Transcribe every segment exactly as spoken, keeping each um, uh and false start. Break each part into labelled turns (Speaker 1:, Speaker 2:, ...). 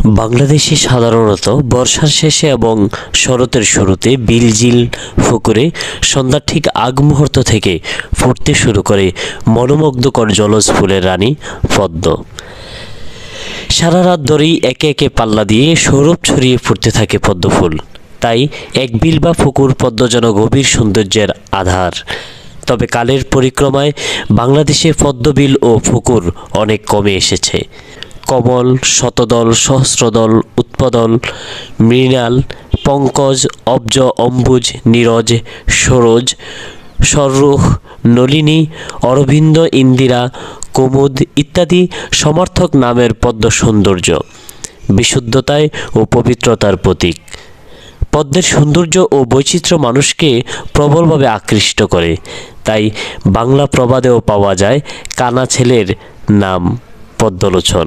Speaker 1: বাংলাদেশে সাধারণত বর্ষার শেষে এবং শরতের শুরুতে বিল-ঝিল পুকুরে সন্ধ্যার ঠিক আগ মুহূর্ত থেকে ফুটতে শুরু করে মনোমুগ্ধকর জলজ ফুলের রানী পদ্ম। সারা রাত ধরেই একে একে পাল্লা দিয়ে সৌরভ ছড়িয়ে ফুটতে থাকে পদ্ম ফুল। তাই এক বিল বা পুকুর পদ্ম যেন গভীর সৌন্দর্যের আধার। তবে কালের পরিক্রমায় বাংলাদেশে পদ্মবিল ও পুকুর অনেক কমে এসেছে। কমল, শতদল, সহস্রদল, উৎপদল, মৃণাল, পঙ্কজ, অব্জ, অম্বুজ, নীরজ, সরোজ, সররুখ, নলিনী, অরবিন্দ, ইন্দিরা, কুমুদ ইত্যাদি সমার্থক নামের পদ্ম সৌন্দর্য, বিশুদ্ধতায় ও পবিত্রতার প্রতীক। পদ্মের সৌন্দর্য ও বৈচিত্র্য মানুষকে প্রবলভাবে আকৃষ্ট করে। তাই বাংলা প্রবাদেও পাওয়া যায় কানা ছেলের নাম পদ্মলোচন।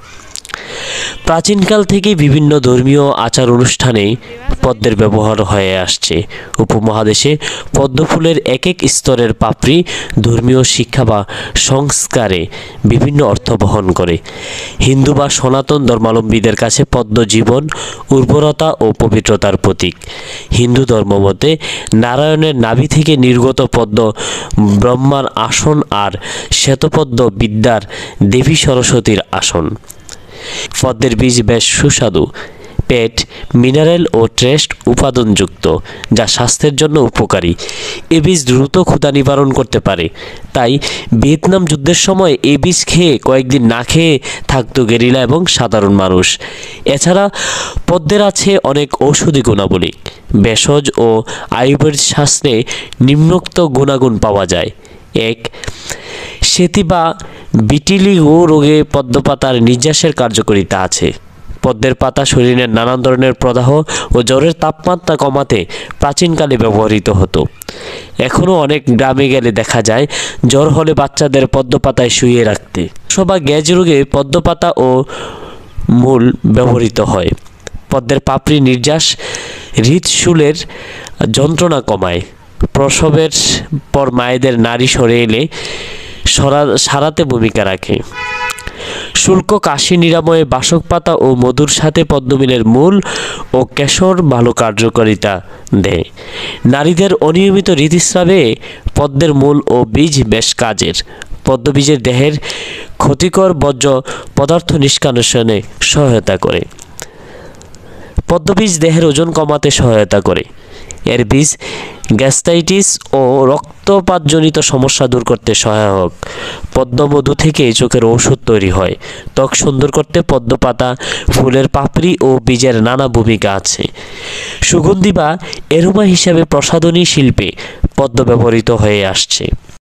Speaker 1: প্রাচীনকাল থেকেই বিভিন্ন ধর্মীয় আচার অনুষ্ঠানে পদ্মের ব্যবহার হয়ে আসছে। উপমহাদেশে পদ্ম ফুলের এক এক স্তরের পাপড়ি ধর্মীয় শিক্ষা বা সংস্কারে বিভিন্ন অর্থ বহন করে। হিন্দু বা সনাতন ধর্মাবলম্বীদের কাছে পদ্ম জীবন, উর্বরতা ও পবিত্রতার প্রতীক। হিন্দু ধর্মমতে নারায়ণের নাভি থেকে নির্গত পদ্ম ব্রহ্মার আসন, আর শ্বেতপদ্ম বিদ্যার দেবী সরস্বতীর আসন। পদ্মের বীজ বেশ সুস্বাদু, পেট মিনারেল ও ট্রেস্ট উপাদানযুক্ত, যা স্বাস্থ্যের জন্য উপকারী। এ বীজ দ্রুত ক্ষুধা নিবারণ করতে পারে। তাই ভিয়েতনাম যুদ্ধের সময় এ বীজ খেয়ে কয়েকদিন না খেয়ে থাকতো গেরিলা এবং সাধারণ মানুষ। এছাড়া পদ্মের আছে অনেক ঔষধি গুণাবলী। ভেষজ ও আয়ুর্বেদ শাস্ত্রে নিম্নোক্ত গুণাগুণ পাওয়া যায়। এক, সেতি বা ভিটিলিগো রোগে পদ্মপাতার নির্যাসের কার্যকারিতা আছে। পদ্মের পাতা শরীরের নানান ধরনের প্রদাহ ও জ্বরের তাপমাত্রা কমাতে প্রাচীনকালে ব্যবহৃত হতো। এখনও অনেক গ্রামে গেলে দেখা যায় জ্বর হলে বাচ্চাদের পদ্মপাতায় শুইয়ে রাখতে। সবা গ্যাজ রোগে পদ্মপাতা ও মূল ব্যবহৃত হয়। পদ্মের পাপড়ি নির্যাস হৃদশুলের যন্ত্রণা কমায়। প্রসবের পর মায়েদের নাড়ি সরে এলে সারাতে ভূমিকা রাখে। শুল্ক কাশি নিরাময়ে বাসক পাতা ও মধুর সাথে পদ্মবিলের মূল ও কেশর ভালো কার্যকারিতা দেয়। নারীদের অনিয়মিত ঋতুস্রাবে পদ্মের মূল ও বীজ বেশ কাজের। পদ্মবীজের দেহের ক্ষতিকর বর্জ্য পদার্থ নিষ্কাশনে সহায়তা করে। পদ্মবীজ দেহের ওজন কমাতে সহায়তা করে। এর বীজ গ্যাস্ট্রাইটিস ও রক্তপাতজনিত সমস্যা দূর করতে সহায়ক। পদ্মমধু থেকে চোখের ঔষধ তৈরি হয়। ত্বক সুন্দর করতে পদ্ম পাতা, ফুলের পাপড়ি ও বীজের নানা ভূমিকা আছে। সুগন্ধি বা এরোমা হিসাবে প্রসাধনী শিল্পে পদ্ম ব্যবহৃত হয়ে আসছে।